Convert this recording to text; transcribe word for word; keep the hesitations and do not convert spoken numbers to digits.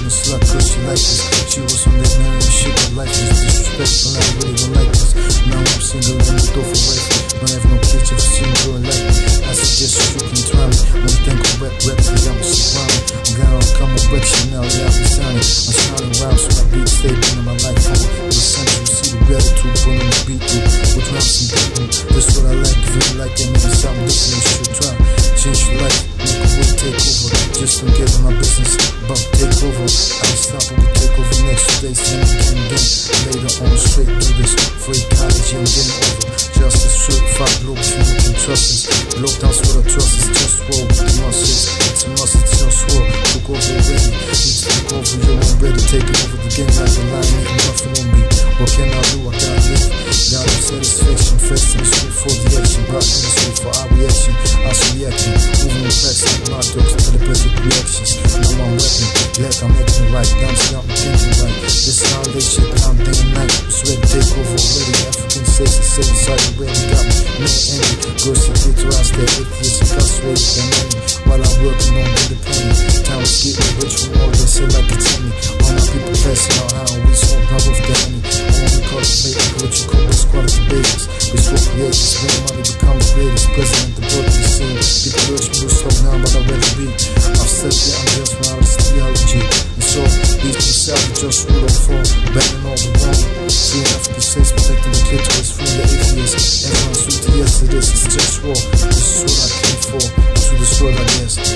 a slut cause she like this. She was on that man and shit, her life is disrespectful, I really don't like this. Now I'm single and with over wife. Don't have no picture for seeing girl like me. I suggest you can try me. When you think of rap, rap, I'm surrounded. I'm gonna come on back, Chanel, yeah, I'll be sounding. I'm sounding round, so my beat stay in my life home. The essential, you see the gratitude, put on the beat through. With rounds and beating, that's what I like. If you like that, maybe something different, you should try. Change your life, make a way, take over. Just don't get on my business, but take over. I'll stop and we take over next day, send it again, again. Later on, straight do this. Free college and then over. Just a certified global, you can trust us. Lockdowns for the trust is just war with the muscles. It's a must, it's just war. Took over already, need to take over, you're already taking over the game like a lion, ain't nothing on me. What can I do? I gotta live. Got no satisfaction, fast and straight for the action. Brought in the street for our reaction. Us reacting, moving the facts like my dogs to the perfect reactions. Now I'm rapping, glad I'm acting right. Down, down, thinking right. This is how they shit, I'm day and night. It's ready to take over already. African says the same side already. Got me, man, envy. Girls see fit to us, they're atheists, incarcerated, and money. While I'm working on independent. Town is getting rich from all they say like it's in me. All my people passing out how we smoke, not with the honey. I want to cultivate what you call this quality basis. We spoke creators, when money becomes greatest. President, the book is seen. People urge me to slow down, but I'd rather be. I've said that I'm just my honest theology. And so, these myself just rule of form, banging all the wrong. Free African states, protecting the clitoris, free the atheists. Everyone's sweet, yes it is, it's just war. This is what I came for, to destroy, I guess.